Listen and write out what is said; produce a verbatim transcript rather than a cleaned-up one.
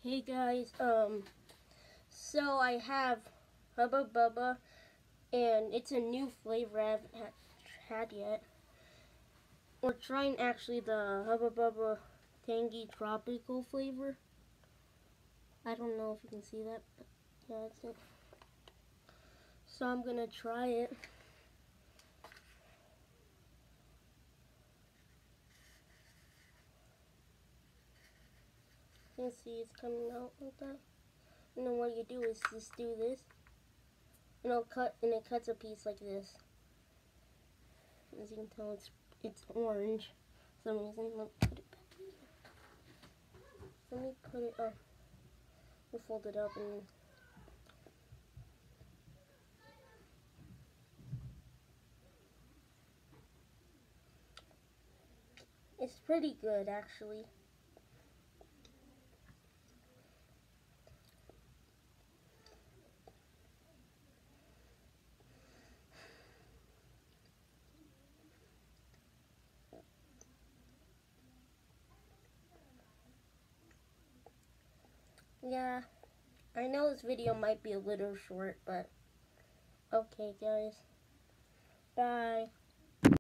Hey guys, um, so I have Hubba Bubba, and it's a new flavor I haven't had, had yet. We're trying actually the Hubba Bubba Tangy Tropical flavor. I don't know if you can see that, but yeah, that's it. So I'm gonna try it. You can see it's coming out like that. And then what you do is just do this, and it'll cut, and it cuts a piece like this. As you can tell, it's it's orange. For some reason, let me put it back in here. Let me put it up. We'll fold it up and. It's pretty good, actually. Yeah, I know this video might be a little short, but okay, guys. Bye.